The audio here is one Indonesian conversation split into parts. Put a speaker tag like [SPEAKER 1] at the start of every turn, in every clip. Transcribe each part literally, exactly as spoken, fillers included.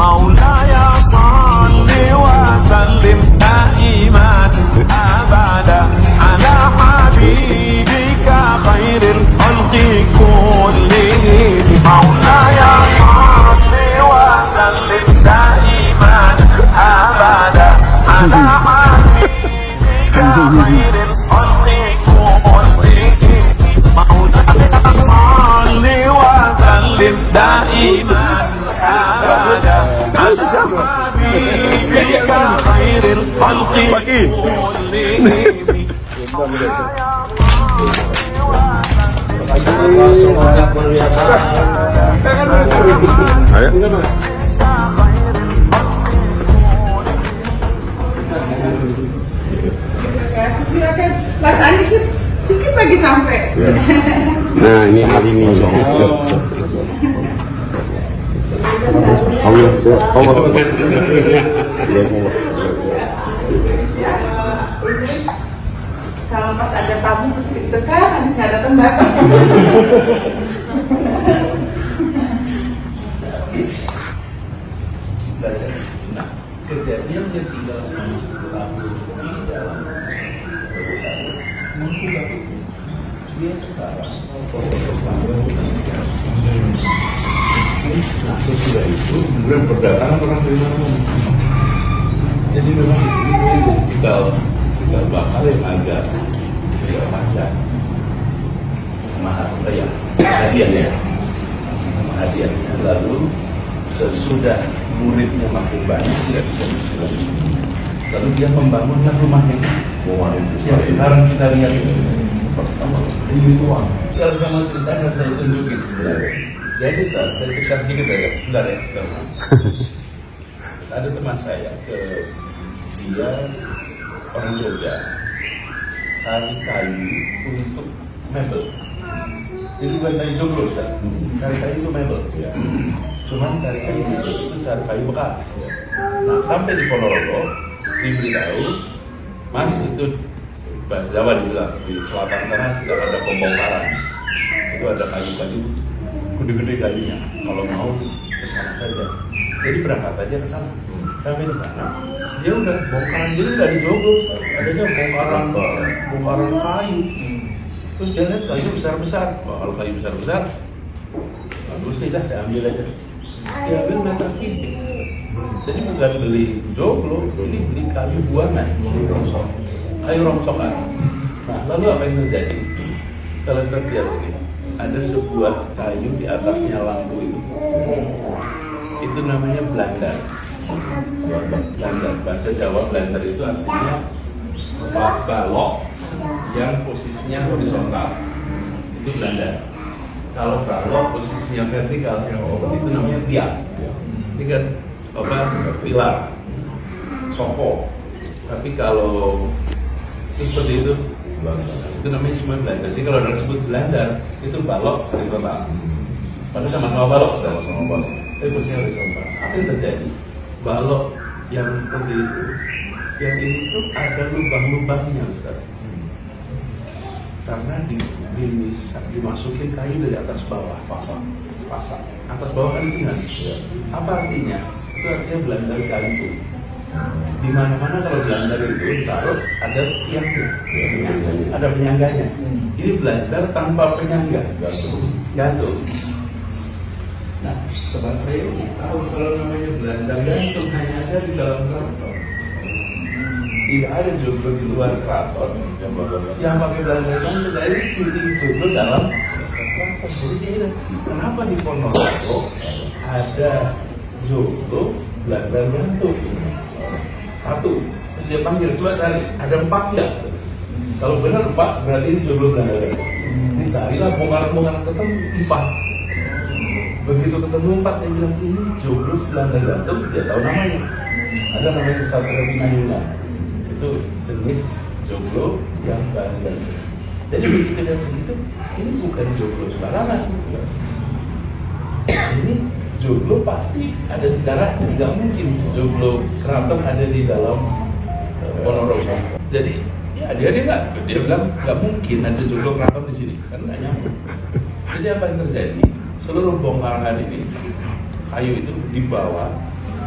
[SPEAKER 1] مولاي صل وسلم دائما أبدا على حبيبك خير الخلق كلهم مولاي صل وسلم دائما أبدا على حبيبك خير الخلق كلهم مولاي صل وسلم دائما أبدا على حبيبك خير الخلق كلهم
[SPEAKER 2] Silakan Mas Anies, dikit lagi sampai.
[SPEAKER 3] Nah ini hari ini. Allah, Allah.
[SPEAKER 2] Kalau pas ada tamu terus dekat, Anies nggak datang datang.
[SPEAKER 4] Nah, kejadian dia tinggal selama sepuluh tahun di dalam mengubah itu. Dia sekarang nah sesudah itu kemudian berdatangan orang dari mana. Jadi memang di sini itu cikal cikal bakal yang agak tidak wajar. Maaf ya, hadiahnya, hadiahnya lalu sesudah muridnya makin banyak tidak bisa disuruh. Lalu dia membangunlah rumahnya. Yang sekarang kita lihat ini uang. Kalau sama ceritanya saya tunjukin. Jadi Ustaz, saya cerita sedikit aja. Bentar ya. Ada teman saya ke dia orang Jogja cari kayu untuk mebel. Jadi bukan cari joglo, Ustaz. Cari kayu itu mebel. Cuman cari kayu itu, itu cari kayu bekas. Nah sampai di Ponorogo diberitahu, Mas itu bahasa Jawa dibilang di selatan sana sedang ada pembongkaran. Itu ada kayu-kayu gede-gede kayunya. Kalau mau ke sana saja. Jadi berangkat aja ke sana. Sampai di sana, dia udah bongkaran jadi udah dijogos. Adanya bongkaran bongkaran kayu. Terus dia lihat kayu besar-besar. Wah, kalau kayu besar-besar, bagus tidak saya ambil aja. Dia ambil meter kubik. Jadi bukan beli joglo, ini beli kayu buangan, rongsok, kayu rongsokan. Nah, lalu apa yang terjadi? Kalau setiap begini, ada sebuah kayu di atasnya lampu itu. Itu namanya blandar. Blandar, bahasa Jawa blandar itu artinya balok yang posisinya horizontal. Itu blandar. Kalau balok posisinya vertikal, itu namanya tiang. Ini kan apa? Pilar, soko. Tapi kalau itu seperti itu, itu namanya semua blandar. Jadi kalau orang sebut blandar, itu balok horizontal. Padahal sama-sama balok, sama-sama balok. Tapi posisinya horizontal. Apa yang terjadi? Balok yang seperti itu, yang ini tuh ada lubang-lubangnya, Ustaz. Karena di, di, dimasukin kayu dari atas bawah, pasang, pasang. Atas bawah kan ringan. Apa artinya? Itu artinya blandar kayu. Di mana-mana kalau blandar itu taruh ada tiangnya, ada penyangganya. Ini blandar tanpa penyangga, gantung. Nah, teman saya ini tahu kalau namanya blandar gantung hanya ada di dalam keraton. Tidak ada joglo di luar keraton yang pakai blandar gantung. Jadi ciri joglo dalam keraton. Jadi dia kenapa di Ponorogo ada joglo blandar gantung? Satu, dia panggil, coba cari, ada empat ya. Kalau benar empat, berarti ini joglo blandar gantung. Ini carilah bongkaran-bongkaran ketemu empat. Begitu ketemu empat, dia bilang ini joglo blandar gantung, dia tahu namanya. Ada namanya Satria Pinayungan. Itu jenis joglo yang blandar gantung. Jadi begitu dia begitu, ini bukan joglo sembarangan. Ini joglo pasti ada sejarahnya, tidak mungkin joglo keraton ada di dalam Ponorogo. Jadi ya dia dia nggak, dia bilang nggak mungkin ada joglo keraton di sini, kan nggak nyambung. Jadi apa yang terjadi? Seluruh bongkaran ini kayu itu dibawa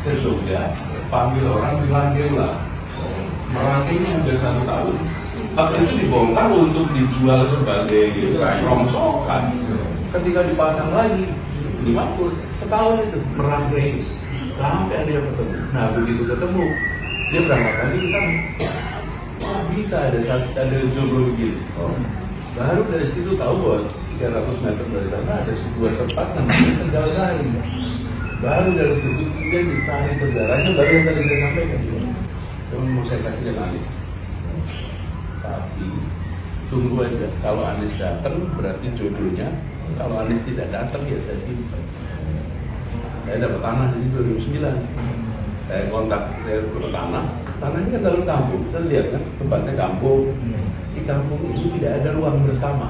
[SPEAKER 4] ke Jogja, panggil orang dirangkir lah. Merangkirnya udah satu tahun. Waktu itu dibongkar untuk dijual sebagai rongsokan. Ketika dipasang lagi, lima puluh setahun itu merangkai sampai dia ketemu. Nah begitu ketemu, dia berangkat lagi ke sana. Wah bisa ada ada joglo begitu. Oh. Baru dari situ tahu bahwa tiga ratus meter dari sana ada sebuah tempat namanya Tegal Sari. Baru dari situ dia dicari saudaranya, baru yang tadi saya sampaikan. Cuma mau saya kasih analis. Tapi tunggu aja. Kalau Anies datang berarti jodohnya. Kalau Anies tidak datang ya saya simpan. Saya dapat tanah di situ dua ribu sembilan. Saya kontak saya ke tanah. Tanahnya kan dalam kampung. Saya lihat kan tempatnya kampung. Di kampung ini tidak ada ruang bersama.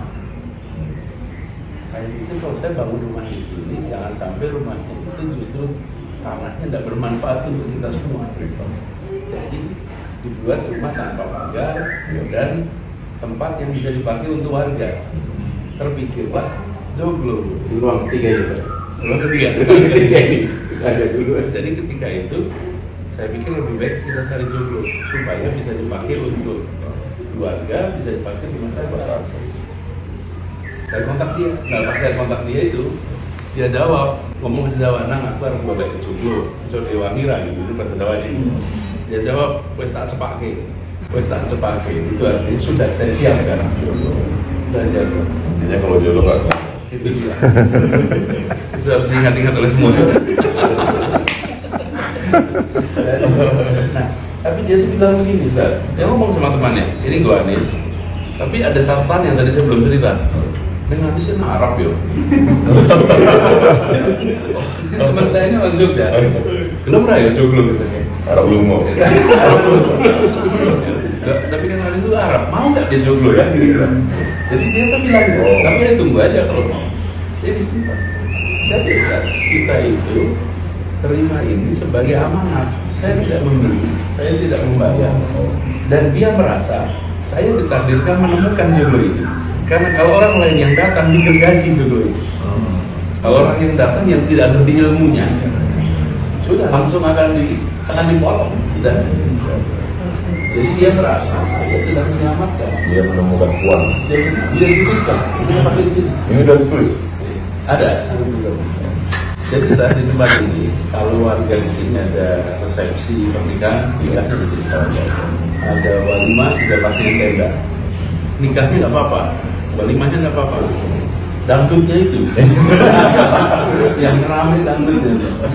[SPEAKER 4] Saya pikir kalau saya bangun rumah di sini, jangan sampai rumahnya itu justru tanahnya tidak bermanfaat untuk kita semua. Jadi dibuat rumah tanpa pagar dan tempat yang bisa dipakai untuk warga. Terpikirlah joglo
[SPEAKER 3] Di ruang ketiga itu, Pak.
[SPEAKER 4] ruang ketiga,
[SPEAKER 3] Ruang ketiga ini ada dulu.
[SPEAKER 4] jadi ketika itu saya pikir lebih baik kita cari joglo supaya bisa dipakai untuk keluarga, bisa dipakai rumah saya besar. Saya kontak dia, nah pas saya kontak dia itu dia jawab, ngomong bahasa Jawa, nang aku harus bawa ke joglo, so dewangira gitu bahasa Jawa ini. Dia jawab, wes tak sepake, wes tak sepake, itu artinya sudah saya siap kan, sudah siap.
[SPEAKER 3] Intinya kalau jodoh nggak sah.
[SPEAKER 4] Itu dia. Itu harus diingat-ingat oleh semua. Nah, tapi dia tuh bilang begini, Ustaz. Dia ngomong sama temannya, ini gua Anies, tapi ada syaratan yang tadi saya belum cerita. Dengan Anisnya Arab yo. Teman saya ini orang Jogja. Kenapa ya joglo gitu?
[SPEAKER 3] Arab Lungo.
[SPEAKER 4] Tapi kan Anies itu Arab, mau nggak dia joglo ya? Jadi dia tuh bilang,
[SPEAKER 3] oh.
[SPEAKER 4] tapi ya tunggu aja kalau mau. Jadi simpan. Saya bilang, kita itu terima ini sebagai amanat. Saya tidak membeli, saya tidak membayar. Dan dia merasa saya ditakdirkan menemukan joglo ini. Karena kalau orang lain yang datang digergaji joglo ini. Kalau orang yang datang yang tidak ngerti ilmunya, sudah langsung akan di akan dipotong. Dan jadi dia merasa saya sedang menyelamatkan.
[SPEAKER 3] Dia menemukan uang.
[SPEAKER 4] Jadi dia dituliskan, dia pakai di sini.
[SPEAKER 3] Ini udah ditulis.
[SPEAKER 4] Ada. Jadi saat di tempat ini, kalau warga di sini ada resepsi pernikahan, nikahnya di sini. Ada walimah, juga pasti yang tenda. Nikahnya nggak apa-apa, walimahnya nggak apa-apa. Dangdutnya itu, yang ramai dangdutnya.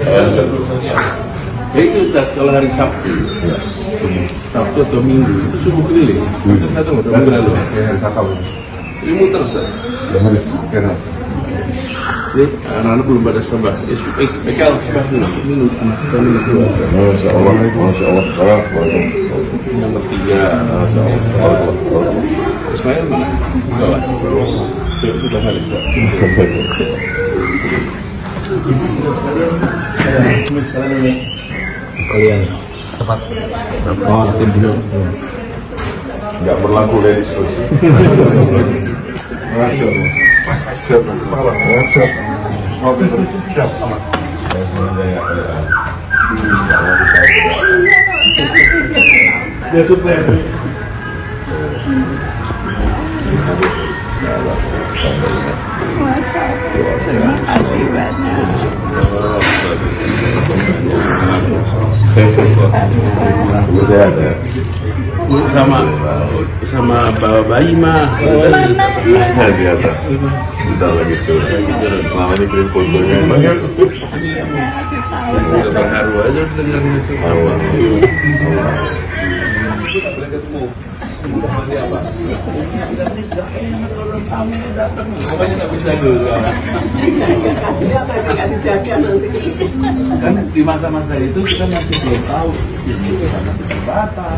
[SPEAKER 3] Ya itu Ustaz, kalau hari Sabtu, Sabtu atau Minggu itu subuh keliling. Itu satu nggak tahu lalu.
[SPEAKER 5] Ya, sakau.
[SPEAKER 3] Ini muter Ustaz.
[SPEAKER 5] Yang harus kena.
[SPEAKER 3] Jadi anak-anak belum pada sabar. Ya sudah, eh, bekal sabar dulu. Minum, kita minum dulu.
[SPEAKER 5] Masya Allah, Masya Allah.
[SPEAKER 3] Yang ketiga,
[SPEAKER 5] Masya Allah.
[SPEAKER 3] Ismail mana? Bawah. Sudah hari Ustaz.
[SPEAKER 5] Kalian tepat. Oh, tim dulu. Nggak berlaku ladies first. Masya Allah. Siap, salah. Siap. Siap, aman. Dia sukses.
[SPEAKER 2] Terima kasih banyak.
[SPEAKER 5] Gue sehat ya.
[SPEAKER 3] Sama sama bawa bayi mah.
[SPEAKER 5] Biasa. Bisa lagi tuh. Selama ini kirim fotonya banyak.
[SPEAKER 3] Udah terharu aja dengar itu.
[SPEAKER 5] Allah.
[SPEAKER 3] Pokoknya nggak bisa dulu. Kan di masa-masa itu kita masih belum tahu. Itu masih terbatas.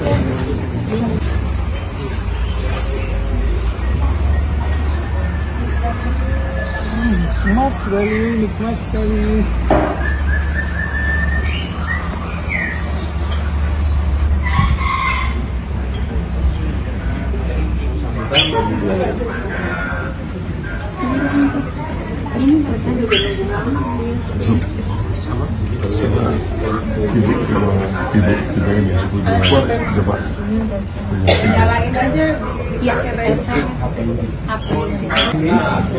[SPEAKER 2] Nikmat sekali, nikmat sekali.
[SPEAKER 5] Zoom. Coba.
[SPEAKER 2] Nyalain aja. Iya, sekarang. Apa ini?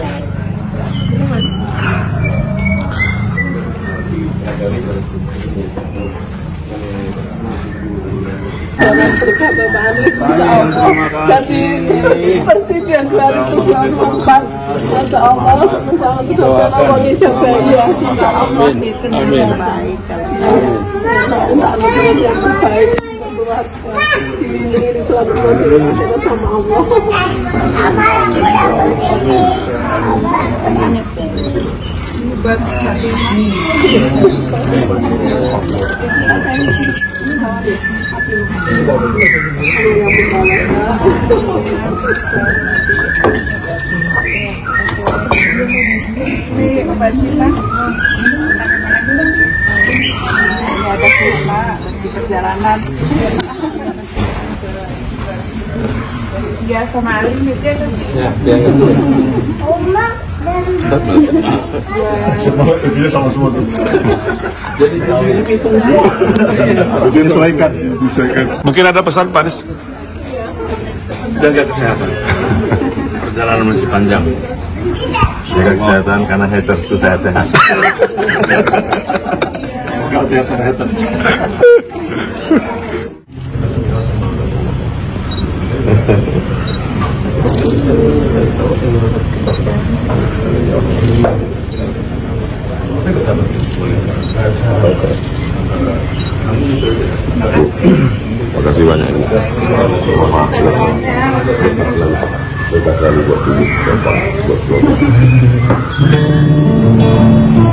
[SPEAKER 2] Jangan berkata manis, Masya Allah. Kasih Presiden dua ribu dua puluh empat. Masya Allah, bersama-sama Wali Syafi'iyah. Insya Allah itu yang terbaik. Yang terbaik. Berbuat dilindungi di suatu waktu sama Allah. Buat hati ini apa sih Pak? Ini ada firma di perjalanan. Ya sama Ali itu ya sih.
[SPEAKER 3] Ya, dia nggak.
[SPEAKER 2] Oma dan
[SPEAKER 5] Dia sama semua tuh.
[SPEAKER 3] Jadi itu
[SPEAKER 5] Disesuaikan, disesuaikan.
[SPEAKER 6] Mungkin ada pesan Pak Anies?
[SPEAKER 3] jaga kesehatan. Perjalanan masih panjang.
[SPEAKER 5] Jaga kesehatan karena haters itu sehat-sehat. Kalau sehat-sehat haters.
[SPEAKER 6] Terima kasih banyak. Terima kasih buat